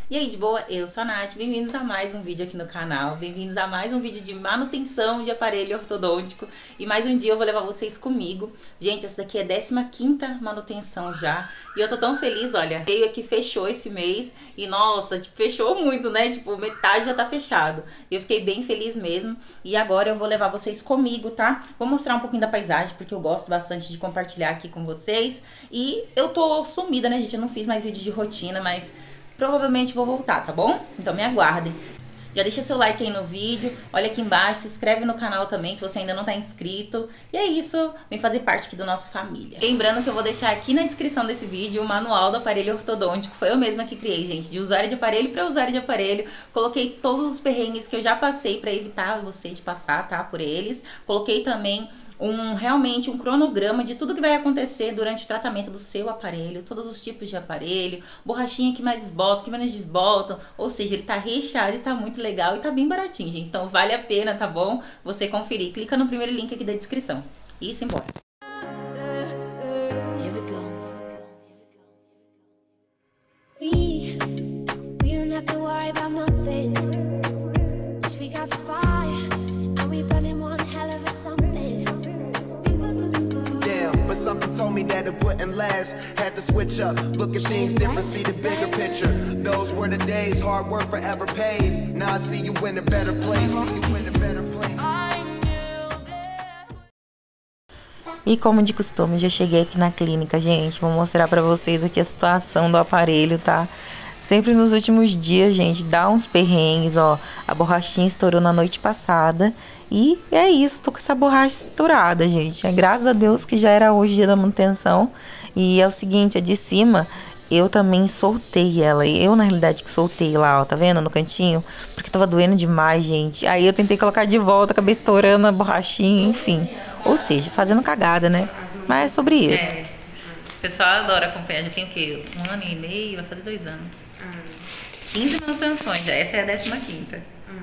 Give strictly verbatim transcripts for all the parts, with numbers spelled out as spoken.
E aí, de boa? Eu sou a Nath, bem-vindos a mais um vídeo aqui no canal, bem-vindos a mais um vídeo de manutenção de aparelho ortodôntico. E mais um dia eu vou levar vocês comigo. Gente, essa daqui é a décima quinta manutenção já, e eu tô tão feliz, olha, veio aqui, fechou esse mês, e nossa, tipo, fechou muito, né, tipo, metade já tá fechado. Eu fiquei bem feliz mesmo, e agora eu vou levar vocês comigo, tá? Vou mostrar um pouquinho da paisagem, porque eu gosto bastante de compartilhar aqui com vocês. E eu tô sumida, né, gente, eu não fiz mais vídeo de rotina, mas provavelmente vou voltar, tá bom? Então me aguardem. Já deixa seu like aí no vídeo, olha aqui embaixo, se inscreve no canal também se você ainda não tá inscrito. E é isso, vem fazer parte aqui da nossa família. Lembrando que eu vou deixar aqui na descrição desse vídeo o manual do aparelho ortodôntico. Foi eu mesma que criei, gente, de usuário de aparelho para usuário de aparelho. Coloquei todos os perrengues que eu já passei para evitar você de passar, tá, por eles. Coloquei também um realmente um cronograma de tudo que vai acontecer durante o tratamento do seu aparelho, todos os tipos de aparelho, borrachinha que mais desbota, que menos desbotam, ou seja, ele tá recheado e tá muito legal e tá bem baratinho, gente. Então vale a pena, tá bom? Você conferir. Clica no primeiro link aqui da descrição. E isso embora. Something told me that it wouldn't last. Had to switch up, look at things different, see the bigger picture. Those were the days, hard work forever pays. Now I see you in a better place. E como de costume, já cheguei aqui na clínica, gente. Vou mostrar pra vocês aqui a situação do aparelho, tá? Sempre nos últimos dias, gente, dá uns perrengues, ó. A borrachinha estourou na noite passada. E é isso, tô com essa borracha estourada, gente. É, graças a Deus que já era hoje dia da manutenção. E é o seguinte, a de cima, eu também soltei ela. Eu, na realidade, que soltei lá, ó, tá vendo? No cantinho. Porque tava doendo demais, gente. Aí eu tentei colocar de volta, acabei estourando a borrachinha, enfim. Ou seja, fazendo cagada, né? Mas é sobre isso. É. O pessoal adora acompanhar. Já tem o quê? Um ano e meio? Vai fazer dois anos. Hum. quinze manutenções já. Essa é a décima quinta. Hum.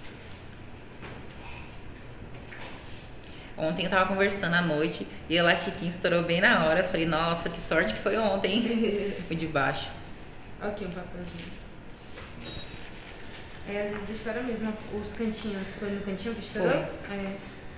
Ontem eu tava conversando à noite e o elastiquinho estourou bem na hora. Eu falei, nossa, que sorte que foi ontem. O de baixo. Ok, um papelzinho. É, às vezes estoura mesmo. Os cantinhos, foi no cantinho que estourou? Foi. É.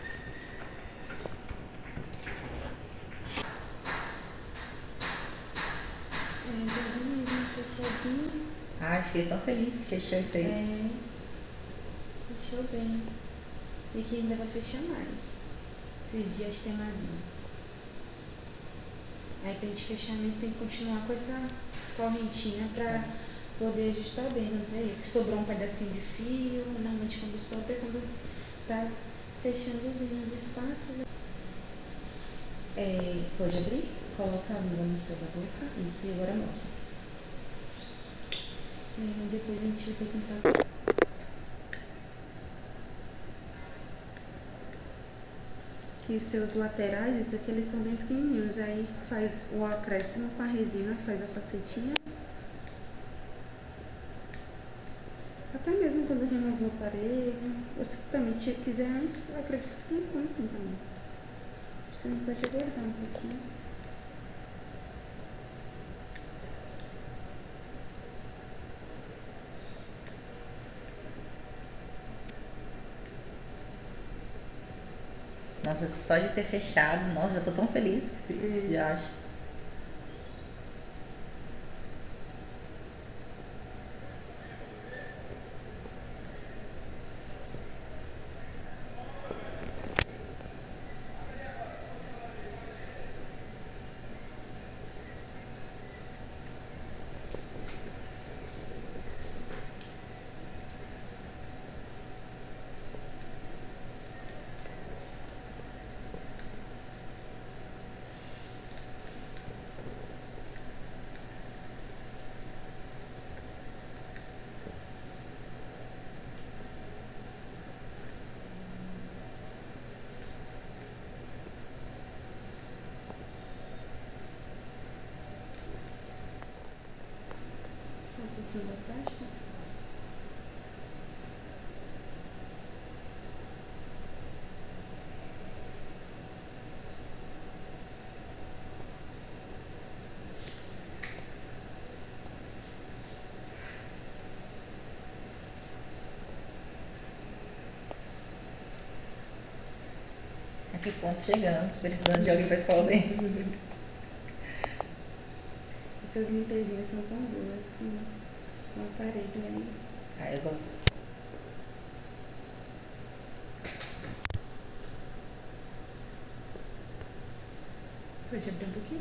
Fechadinho. Ai, fiquei tão feliz que fechou isso aí. É, fechou bem. E que ainda vai fechar mais. Esses dias tem mais um. Aí pra gente fechar mesmo tem que continuar com essa correntinha pra poder ajustar bem, não é? Porque sobrou um pedacinho de fio, normalmente quando sobra é quando tá fechando bem os espaços. É, pode abrir? Coloca a língua no céu da boca. Isso, e agora mostra. E depois a gente vai tentar. E os seus laterais, isso aqui eles são bem pequenininhos. Aí faz o acréscimo com a resina, faz a facetinha. Até mesmo quando remove o aparelho. Você também quiser antes, acredito que tem como sim também. Você pode aguardar um pouquinho. Nossa, só de ter fechado, nossa, já tô tão feliz que você já acha. Um pouquinho da testa. Que ponto chegamos, precisando de alguém pra escovar o dente. Essas limpezas são tão boas, assim, com o aparelho aí. Ah, eu gosto. Pode abrir um pouquinho?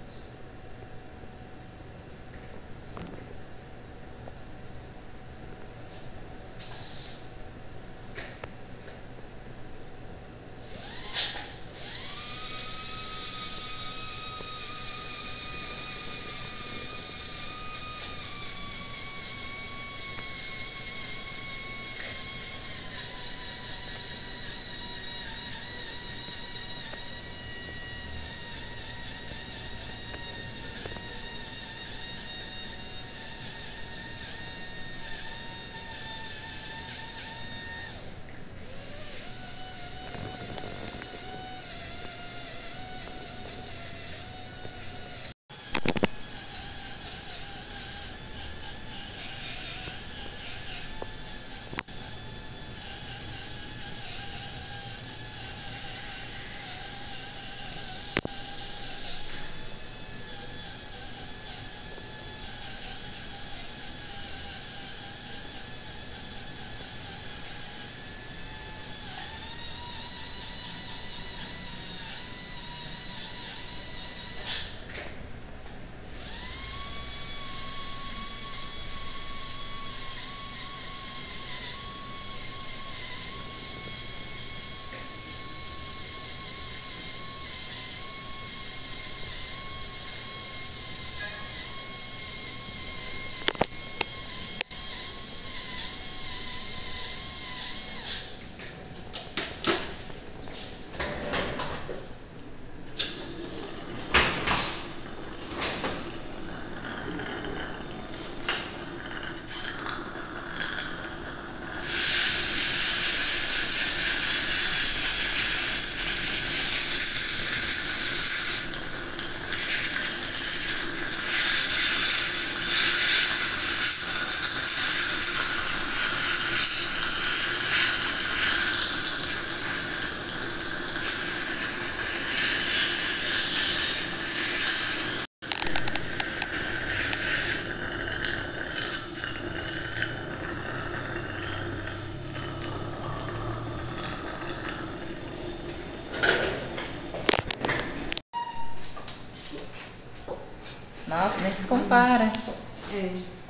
Nossa, nem se compara. É.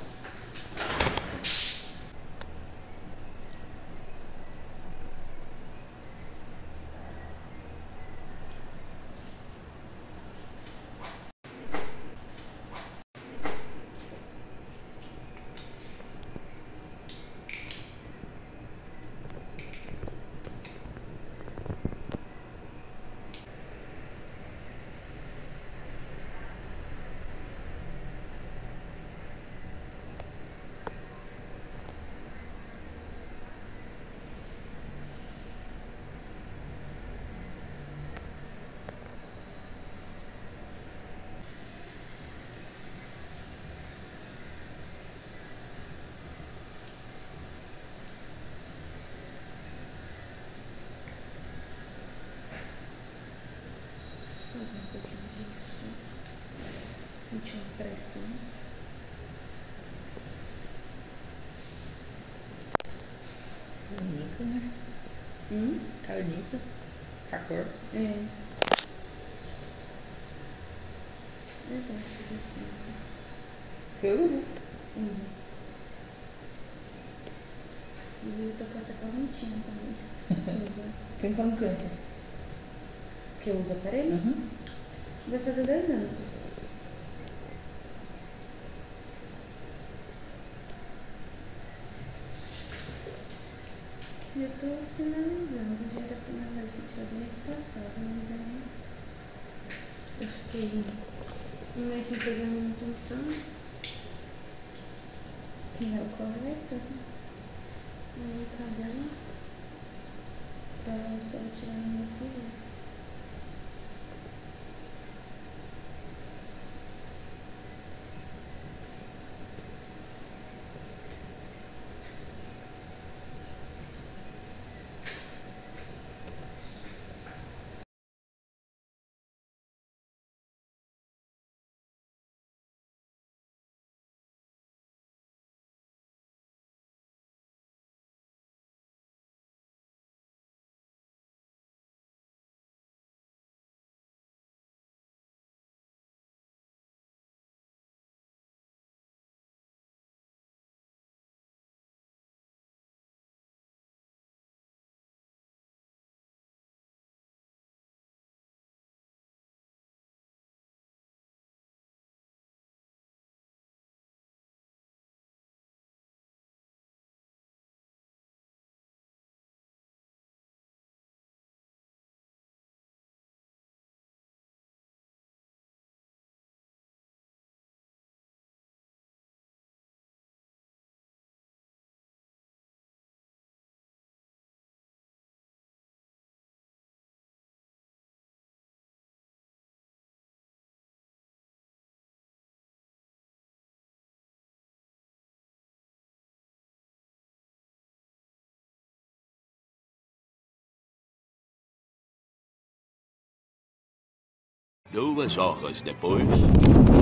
Fazer um pouquinho disso. Sentir uma pressão. Bonito, né? Hum? Tá bonito. A cor. É. Eu gosto desse. Uhum. Uhum. E eu tô com essa correntinha também. Silva. Tem quanto tempo? Que eu uso aparelho? Uhum. Vai fazer dez anos. Eu tô finalizando, já era pra na verdade ter tirado mês passado, mas aí eu fiquei um mês sem fazer a manutenção, que é o correto, né? Aí acabou pra só tirar no mês que vem. Duas horas depois...